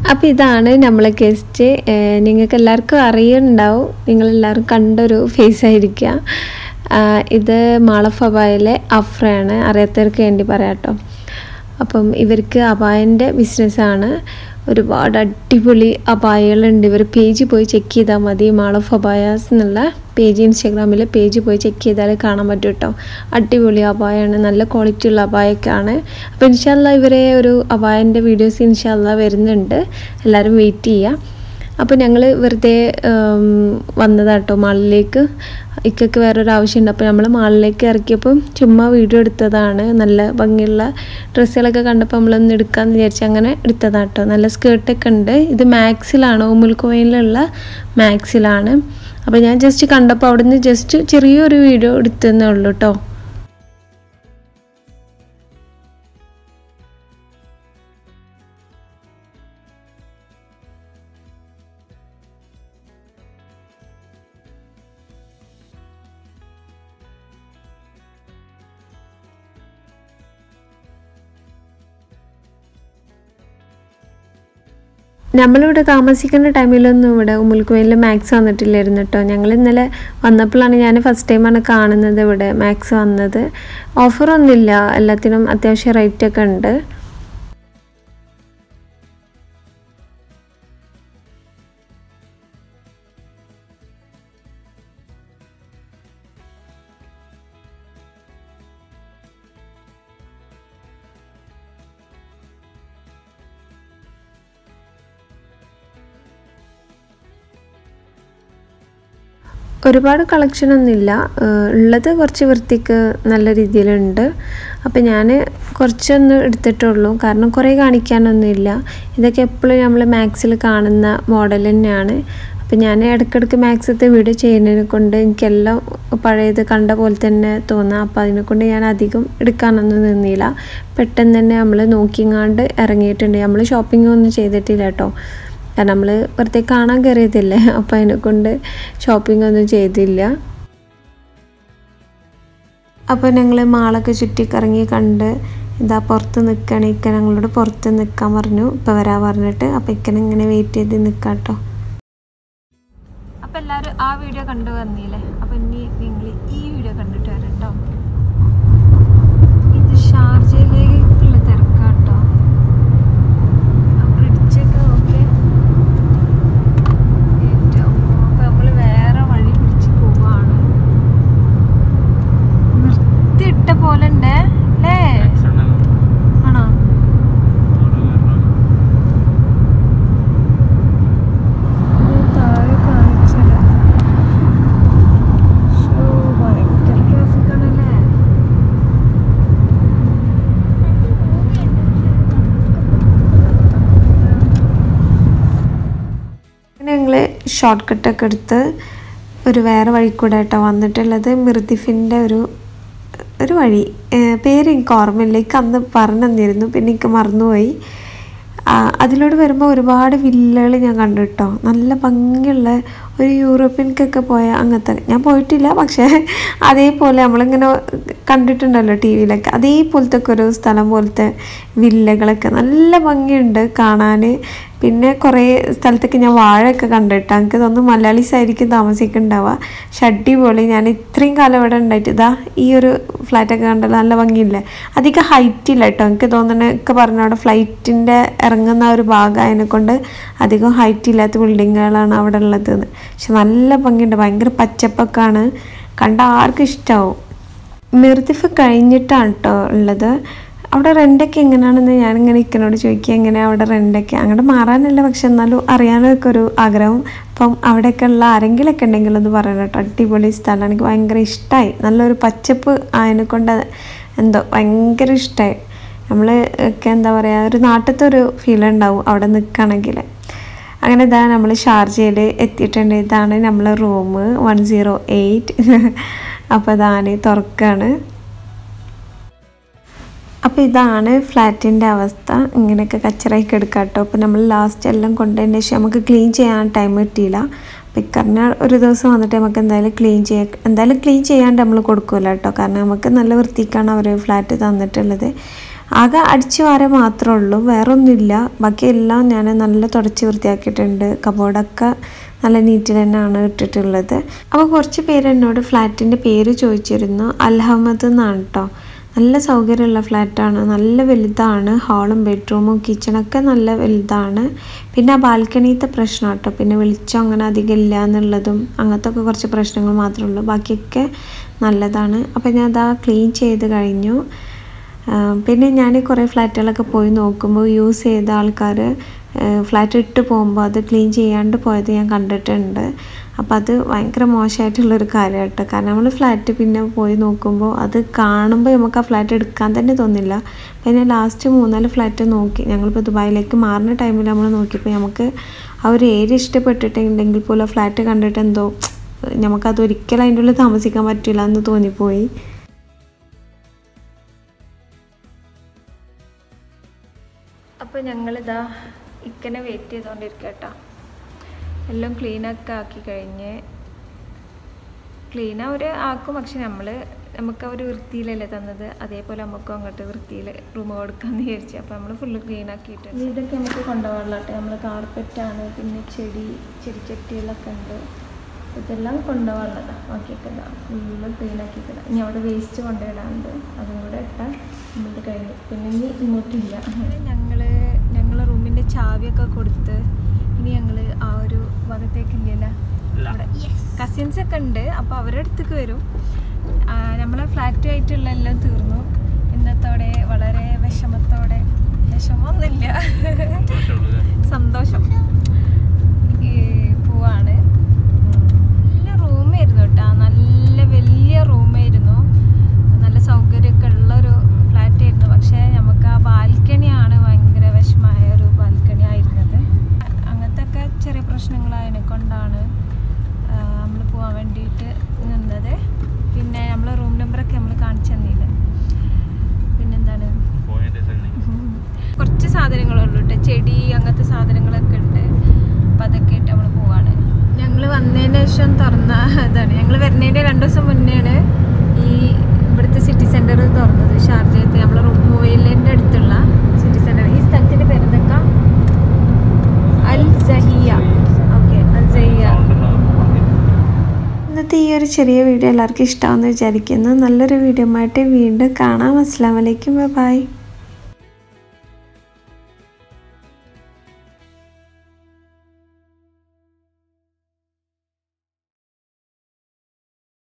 അപ്പോൾ ഇതാണ് നമ്മളെ ഗസ്റ്റ്. നിങ്ങൾക്ക് എല്ലാവർക്കും അറിയുന്നുണ്ടാവും, നിങ്ങളെല്ലാവരും കണ്ടൊരു ഫേസ് ആയിരിക്കുക. ഇത് മാളഫബായിലെ അഫ്രയാണ്, അറിയാത്തവർക്ക് വേണ്ടി പറയാം കേട്ടോ. അപ്പം ഇവർക്ക് അബായൻ്റെ ബിസിനസ്സാണ്. ഒരുപാട് അടിപൊളി അബായകളുണ്ട്. ഇവർ പേജ് പോയി ചെക്ക് ചെയ്താൽ മതി. മാളഫ് അബായാസ് എന്നുള്ള പേജ്, ഇൻസ്റ്റാഗ്രാമിലെ പേജ് പോയി ചെക്ക് ചെയ്താൽ കാണാൻ പറ്റും കേട്ടോ. അടിപൊളി അബായാണ്, നല്ല ക്വാളിറ്റി ഉള്ള അബായൊക്കെയാണ്. അപ്പോൾ ഇൻഷാല്ലാ ഇവരെ ഒരു അബായൻ്റെ വീഡിയോസ് ഇൻഷാല്ലാ വരുന്നുണ്ട്, എല്ലാവരും വെയിറ്റ് ചെയ്യുക. അപ്പോൾ ഞങ്ങൾ വെറുതെ വന്നതാട്ടോ മാളിലേക്ക്. ഇക്കൊക്കെ വേറൊരു ആവശ്യമുണ്ട്. അപ്പോൾ നമ്മൾ മാളിലേക്ക് ഇറക്കിയപ്പം ചുമ്മാ വീഡിയോ എടുത്തതാണ്. നല്ല ഭംഗിയുള്ള ഡ്രസ്സുകളൊക്കെ കണ്ടപ്പോൾ നമ്മളൊന്ന് എടുക്കാമെന്ന് വിചാരിച്ച് അങ്ങനെ എടുത്തതാട്ടോ. നല്ല സ്കേർട്ടൊക്കെ ഉണ്ട്. ഇത് മാക്സിലാണ്, ഉമ്മുൽക്കോയിലുള്ള മാക്സിലാണ്. അപ്പോൾ ഞാൻ ജസ്റ്റ് കണ്ടപ്പോൾ അവിടെ നിന്ന് ജസ്റ്റ് ചെറിയൊരു വീഡിയോ എടുത്തതന്നേ ഉള്ളൂ കേട്ടോ. നമ്മളിവിടെ താമസിക്കുന്ന ടൈമിലൊന്നും ഇവിടെ ഉമ്മുൽക്കോയിലിൽ മാക്സ് വന്നിട്ടില്ലായിരുന്നു കേട്ടോ. ഞങ്ങൾ ഇന്നലെ വന്നപ്പോഴാണ് ഞാൻ ഫസ്റ്റ് ടൈമാണ് കാണുന്നത് ഇവിടെ മാക്സ് വന്നത്. ഓഫറൊന്നുമില്ല, എല്ലാത്തിനും അത്യാവശ്യം റേറ്റൊക്കെ ഉണ്ട്. ഒരുപാട് കളക്ഷനൊന്നുമില്ല, ഉള്ളത് കുറച്ച് വൃത്തിക്ക് നല്ല രീതിയിലുണ്ട്. അപ്പോൾ ഞാൻ കുറച്ചൊന്ന് എടുത്തിട്ടുള്ളൂ, കാരണം കുറേ കാണിക്കാനൊന്നുമില്ല. ഇതൊക്കെ എപ്പോഴും നമ്മൾ മാക്സിൽ കാണുന്ന മോഡൽ തന്നെയാണ്. അപ്പോൾ ഞാൻ ഇടയ്ക്കിടയ്ക്ക് മാക്സത്തെ വീഡിയോ ചെയ്യുന്നതിനെ കൊണ്ട് എനിക്കെല്ലാം പഴയത് കണ്ട പോലെ തന്നെ തോന്നാം. അപ്പോൾ അതിനെക്കൊണ്ട് ഞാൻ അധികം എടുക്കാനൊന്നും നിന്നില്ല. പെട്ടെന്ന് തന്നെ നമ്മൾ നോക്കിങ്ങാണ്ട് ഇറങ്ങിയിട്ടുണ്ട്. നമ്മൾ ഷോപ്പിംഗ് ഒന്നും ചെയ്തിട്ടില്ല കേട്ടോ, കാരണം നമ്മൾ വെറുതെ കാണാൻ കയറിയതില്ലേ. അപ്പോൾ അതിനെക്കൊണ്ട് ഷോപ്പിംഗ് ഒന്നും ചെയ്തില്ല. അപ്പോൾ ഞങ്ങൾ മാളൊക്കെ ചുറ്റിക്കറങ്ങി കണ്ട് ഇതാ പുറത്ത് നിൽക്കുകയാണ്. ഇക്ക ഞങ്ങളോട് പുറത്ത് നിൽക്കാൻ പറഞ്ഞു, ഇപ്പോൾ വരാൻ പറഞ്ഞിട്ട്. അപ്പോൾ ഇക്കനെ ഇങ്ങനെ വെയിറ്റ് ചെയ്ത് നിൽക്കാം കേട്ടോ. അപ്പോൾ എല്ലാവരും ആ വീഡിയോ കണ്ടു വന്നില്ലേ, അപ്പോൾ ഇനി നിങ്ങൾ ഈ വീഡിയോ കണ്ടിട്ട് വരാം കേട്ടോ. ഇത് ഷാർജയിലേക്കുള്ള തിരക്കാട്ടോ. ബ്രിഡ്ജൊക്കെ ഓക്കെ. ഷോർട്ട് കട്ടൊക്കെ എടുത്ത് ഒരു വേറെ വഴി കൂടെ ആയിട്ടോ വന്നിട്ടുള്ളത്. മിർദിഫിൻ്റെ ഒരു വഴി, പേര് എനിക്ക് ഓർമ്മയില്ല. എനിക്ക് അന്ന് പറഞ്ഞു തന്നിരുന്നു, പിന്നെ എനിക്ക് മറന്നുപോയി. അതിലൂടെ വരുമ്പോൾ ഒരുപാട് വില്ലകൾ ഞാൻ കണ്ടു കേട്ടോ. നല്ല ഭംഗിയുള്ള ഒരു യൂറോപ്യൻക്കൊക്കെ പോയ അങ്ങനത്തെ, ഞാൻ പോയിട്ടില്ല, പക്ഷേ അതേപോലെ നമ്മളിങ്ങനെ കണ്ടിട്ടുണ്ടല്ലോ ടി വിയിലൊക്കെ, അതേപോലത്തെ ഒക്കെ ഒരു സ്ഥലം പോലത്തെ വില്ലകളൊക്കെ നല്ല ഭംഗിയുണ്ട് കാണാൻ. പിന്നെ കുറേ സ്ഥലത്തൊക്കെ ഞാൻ വാഴയൊക്കെ കണ്ടിട്ട് എനിക്ക് തോന്നുന്നു മലയാളീസ് ആയിരിക്കും താമസിക്കുന്നുണ്ടാവുക. ഷഡ്ഡി പോലെ ഞാൻ ഇത്രയും കാലം ഇവിടെ ഉണ്ടായിട്ട് ഇതാ ഈ ഒരു ഫ്ലാറ്റൊക്കെ കണ്ടല്ലോ, നല്ല ഭംഗിയില്ലേ. അധികം ഹൈറ്റ് ഇല്ല കേട്ടോ. എനിക്ക് തോന്നുന്നത് ഒക്കെ പറഞ്ഞ അവിടെ ഫ്ലൈറ്റിൻ്റെ ഇറങ്ങുന്ന ഒരു ഭാഗം കൊണ്ട് അധികം ഹൈറ്റ് ഇല്ലാത്ത ബിൽഡിങ്ങുകളാണ് അവിടെ ഉള്ളത്. പക്ഷെ നല്ല ഭംഗിയുണ്ട്, ഭയങ്കര പച്ചപ്പൊക്കെയാണ്, കണ്ട ആർക്കും ഇഷ്ടമാവും. മിർദിഫ് കഴിഞ്ഞിട്ടാണ് കേട്ടോ ഉള്ളത്. അവിടെ റെൻ്റൊക്കെ എങ്ങനെയാണെന്ന് ഞാനിങ്ങനെ ഇക്കനോട് ചോദിക്കുക, എങ്ങനെയാണ് അവിടെ റെൻ്റൊക്കെ. അങ്ങോട്ട് മാറാനല്ല, പക്ഷെ എന്നാലും അറിയാനൊക്കെ ഒരു ആഗ്രഹം. അപ്പം അവിടെയൊക്കെ ഉള്ള ആരെങ്കിലൊക്കെ ഉണ്ടെങ്കിൽ ഒന്ന് പറയണം കേട്ടോ. അടിപൊളി സ്ഥലമാണ്, എനിക്ക് ഭയങ്കര ഇഷ്ടമായി. നല്ലൊരു പച്ചപ്പ് അതിനെക്കൊണ്ട് എന്തോ ഭയങ്കര ഇഷ്ടമായി. നമ്മൾ ഒക്കെ എന്താ പറയുക, ഒരു നാട്ടിലത്തെ ഒരു ഫീൽ ഉണ്ടാവും അവിടെ നിൽക്കുകയാണെങ്കിൽ. അങ്ങനെ ഇതാ നമ്മൾ ഷാർജയിൽ എത്തിയിട്ടുണ്ട്. ഇതാണ് നമ്മളെ റൂം 108. അപ്പോൾ ഇതാണ് തുറക്കാണ്. അപ്പോൾ ഇതാണ് ഫ്ലാറ്റിൻ്റെ അവസ്ഥ. ഇങ്ങനെയൊക്കെ കച്ചറയൊക്കെ എടുക്കാം കേട്ടോ. അപ്പോൾ നമ്മൾ ലാസ്റ്റ് എല്ലാം കൊണ്ടതിന് ശേഷം നമുക്ക് ക്ലീൻ ചെയ്യാൻ ടൈം കിട്ടിയില്ല. പിക്കറിന് ഒരു ദിവസം വന്നിട്ട് നമുക്ക് എന്തായാലും ക്ലീൻ ചെയ്യാണ്ട് നമ്മൾ കൊടുക്കില്ല കേട്ടോ, കാരണം നമുക്ക് നല്ല വൃത്തിക്കാണ് അവർ ഫ്ലാറ്റ് തന്നിട്ടുള്ളത്. ആകെ അടിച്ചു വാര മാത്രമേ ഉള്ളൂ, വേറെ ഒന്നുമില്ല. ബാക്കിയെല്ലാം ഞാൻ നല്ല തുടച്ച് വൃത്തിയാക്കിയിട്ടുണ്ട്. കബോർഡൊക്കെ നല്ല നീറ്റിൽ തന്നെയാണ് ഇട്ടിട്ടുള്ളത്. അപ്പോൾ കുറച്ച് പേര് എന്നോട് ഫ്ലാറ്റിൻ്റെ പേര് ചോദിച്ചിരുന്നു. അൽഹമദ് എന്നാണ് കേട്ടോ. നല്ല സൗകര്യമുള്ള ഫ്ലാറ്റാണ്, നല്ല വലുതാണ്. ഹാളും ബെഡ്റൂമും കിച്ചണൊക്കെ നല്ല വലുതാണ്. പിന്നെ ആ ബാൽക്കണിത്തെ പ്രശ്നം കേട്ടോ, പിന്നെ വെളിച്ചം അങ്ങനെ അധികം ഇല്ല എന്നുള്ളതും അങ്ങനത്തെ ഒക്കെ കുറച്ച് പ്രശ്നങ്ങൾ മാത്രമേ ഉള്ളൂ. ബാക്കിയൊക്കെ നല്ലതാണ്. അപ്പോൾ ഞാൻ അതാ ക്ലീൻ ചെയ്ത് കഴിഞ്ഞു. പിന്നെ ഞാൻ കുറേ ഫ്ലാറ്റുകളൊക്കെ പോയി നോക്കുമ്പോൾ യൂസ് ചെയ്ത ആൾക്കാർ ഫ്ലാറ്റ് ഇട്ട് പോകുമ്പോൾ അത് ക്ലീൻ ചെയ്യാണ്ട് പോയത് ഞാൻ കണ്ടിട്ടുണ്ട്. അപ്പോൾ അത് ഭയങ്കര മോശമായിട്ടുള്ളൊരു കാര്യം കേട്ടോ. കാരണം നമ്മൾ ഫ്ലാറ്റ് പിന്നെ പോയി നോക്കുമ്പോൾ അത് കാണുമ്പോൾ നമുക്ക് ആ ഫ്ലാറ്റ് എടുക്കാൻ തന്നെ തോന്നില്ല. പിന്നെ ലാസ്റ്റ് 3-4 ഫ്ലാറ്റ് നോക്കി. ഞങ്ങളിപ്പോൾ ദുബായിലേക്ക് മാറുന്ന ടൈമിൽ നമ്മൾ നോക്കിയപ്പോൾ നമുക്ക് ആ ഒരു ഏരിയ ഇഷ്ടപ്പെട്ടിട്ടുണ്ടെങ്കിൽ പോലും ഫ്ലാറ്റ് കണ്ടിട്ട് എന്തോ നമുക്കത് ഒരിക്കലും അതിൻ്റെ ഉള്ളിൽ താമസിക്കാൻ പറ്റില്ല എന്ന് തോന്നിപ്പോയി. അപ്പോൾ ഞങ്ങളിതാ ഇക്കനെ വെയിറ്റ് ചെയ്തുകൊണ്ടിരിക്കുക കേട്ടോ. എല്ലാം ക്ലീനൊക്കെ ആക്കി കഴിഞ്ഞ് ക്ലീൻ അവർ ആക്കും. പക്ഷെ നമുക്ക് അവർ വൃത്തിയിലല്ലേ തന്നത്, അതേപോലെ നമുക്കും അങ്ങോട്ട് വൃത്തിയിൽ റൂം കൊടുക്കാമെന്ന് വിചാരിച്ചു. അപ്പോൾ നമ്മൾ ഫുള്ള് ക്ലീൻ ആക്കിയിട്ടുണ്ട്. ഇതൊക്കെ നമുക്ക് കൊണ്ടുപോകാനുള്ള കേട്ടോ. നമ്മൾ കാർപ്പറ്റാണ്, പിന്നെ ചെടിച്ചട്ടികളൊക്കെ ഉണ്ട്. ഇതെല്ലാം കൊണ്ടുപോകാനുള്ളതാണ്. ബാക്കിയൊക്കെ ഇതാ ഫുള്ള് ക്ലീൻ ആക്കിയിട്ടില്ല. ഇനി അവിടെ വേസ്റ്റ് കൊണ്ടുപോയിടാനുണ്ട്, അതും കൂടെ ഇട്ടാൽ ഇങ്ങോട്ട് കഴിഞ്ഞു. പിന്നെ ഇനി ഇങ്ങോട്ടില്ല. ഞങ്ങൾ റൂമിൻ്റെ ചാവിയൊക്കെ കൊടുത്ത് ഇനി ഞങ്ങൾ ആ ഒരു ഭാഗത്തേക്കില്ലല്ലോ, അവിടെ കസിൻസൊക്കെ ഉണ്ട്. അപ്പോൾ അവരുടെ അടുത്തേക്ക് വരും. നമ്മളെ ഫ്ലാറ്റുമായിട്ടുള്ള എല്ലാം തീർന്നു ഇന്നത്തോടെ. വളരെ വിഷമത്തോടെ, വിഷമമൊന്നുമില്ല, സന്തോഷം പോവാണ്. നല്ല റൂമായിരുന്നു കേട്ടോ, നല്ല വലിയ റൂമായിരുന്നു, നല്ല സൗകര്യമൊക്കെ ഉള്ളൊരു ഫ്ലാറ്റായിരുന്നു. പക്ഷേ നമുക്ക് ആ ബാൽക്കണിയാണ് ഭയങ്കര വിഷമമായ ഒരു ബാൽക്കണി ആയിരുന്നത്. അങ്ങനത്തെ ഒക്കെ ചെറിയ പ്രശ്നങ്ങളായതിനെ കൊണ്ടാണ് നമ്മൾ പോകാൻ വേണ്ടിയിട്ട് നിന്നത്. പിന്നെ നമ്മൾ റൂം നമ്പറൊക്കെ നമ്മൾ കാണിച്ചു തന്നില്ല. പിന്നെന്താണ്, കുറച്ച് സാധനങ്ങളുള്ളൂ കേട്ടോ, ചെടി അങ്ങനത്തെ സാധനങ്ങളൊക്കെ ഉണ്ട്. അപ്പം അതൊക്കെ ആയിട്ട് നമ്മൾ പോവാണ്. ഞങ്ങൾ വന്നതിന് ശേഷം തുറന്ന ഇതാണ്. ഞങ്ങൾ വരുന്നതിൻ്റെ 2 ദിവസം മുന്നെയാണ് ഈ ഇവിടുത്തെ സിറ്റി സെൻറ്റർ തുറന്നത്. ഷാർജയത്ത് നമ്മൾ മൊബൈലിൻ്റെ അടുത്തുള്ള സിറ്റി സെൻറ്റർ. ഈ സ്ഥലത്തിൻ്റെ പേര് എന്തൊക്കെ? Al Sahiya. Okay, Al Sahiya. ഇന്നത്തെ ഈ ഒരു ചെറിയ വീഡിയോ എല്ലാവർക്കും ഇഷ്ടമാണെന്ന് വിചാരിക്കുന്നു. നല്ലൊരു വീഡിയോ ആയിട്ട് വീണ്ടും കാണാം. അസ്സലാമു അലൈക്കും, ബൈ.